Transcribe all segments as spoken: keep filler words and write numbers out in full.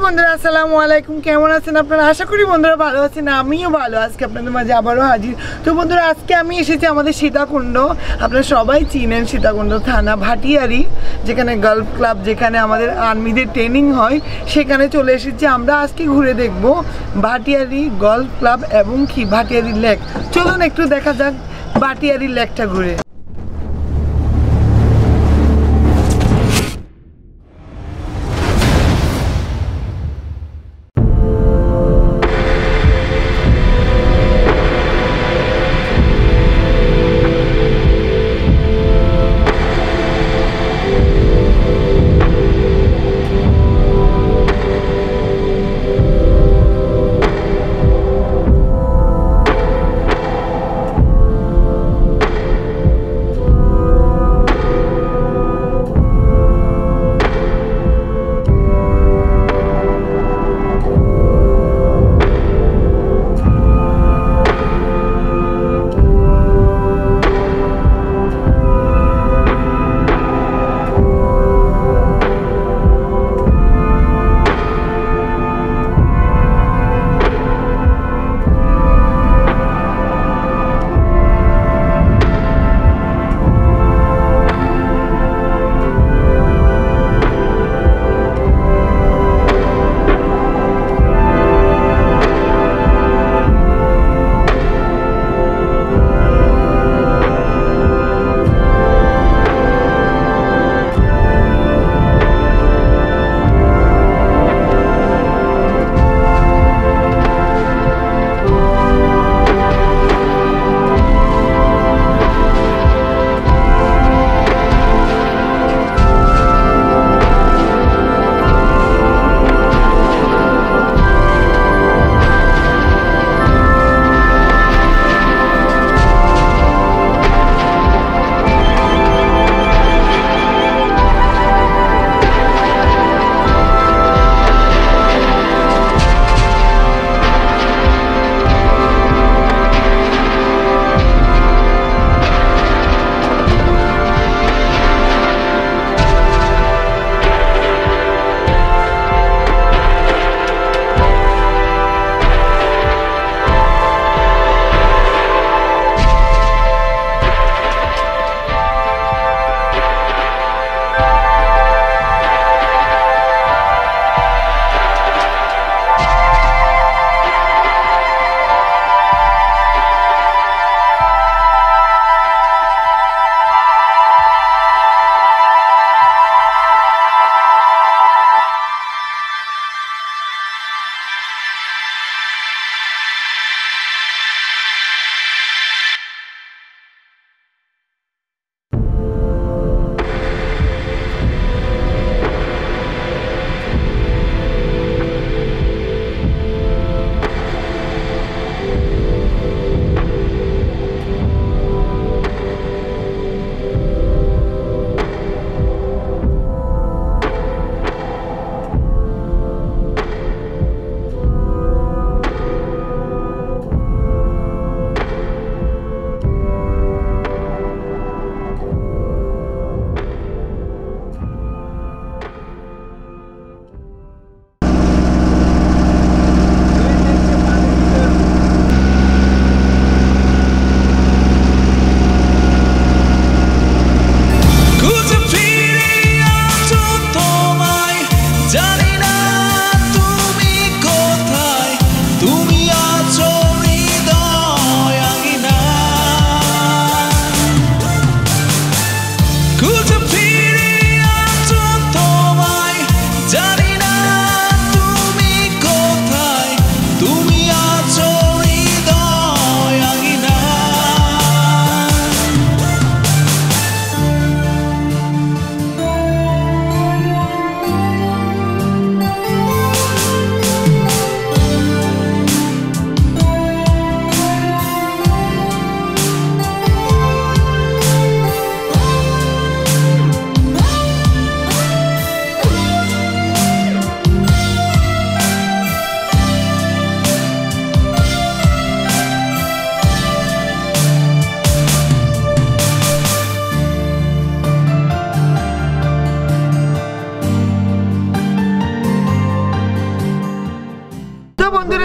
বন্ধুরা আসসালামু আলাইকুম, কেমন আছেন আপনারা? আশা করি বন্ধুরা ভালো আছেন, আমিও ভালো। আজকে আপনাদের মাঝে আবারও হাজির। তো বন্ধুরা আজকে আমি এসেছি আমাদের সীতাকুণ্ড, আপনারা সবাই চিনেন সীতাকুণ্ড থানা ভাটিয়ারি, যেখানে গল্ফ ক্লাব, যেখানে আমাদের আর্মিদের ট্রেনিং হয়, সেখানে চলে এসেছি। আমরা আজকে ঘুরে দেখব ভাটিয়ারি গল্ফ ক্লাব এবং কি ভাটিয়ারি লেক। চলুন একটু দেখা যাক ভাটিয়ারি লেকটা ঘুরে।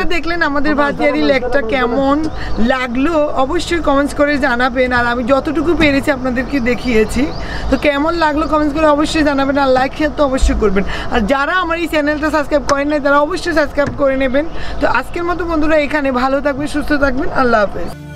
দেখলেন আমাদের ভাটিয়ারি লেকটা কেমন লাগলো অবশ্যই কমেন্টস করে জানাবেন। আর আমি যতটুকু পেরেছি আপনাদেরকে দেখিয়েছি, তো কেমন লাগলো কমেন্টস করে অবশ্যই জানাবেন। আর লাইক শেয়ার তো অবশ্যই করবেন। আর যারা আমার এই চ্যানেলটা সাবস্ক্রাইব করেন নাই তারা অবশ্যই সাবস্ক্রাইব করে নেবেন। তো আজকের মতো বন্ধুরা এখানে, ভালো থাকবেন, সুস্থ থাকবেন, আল্লাহ হাফেজ।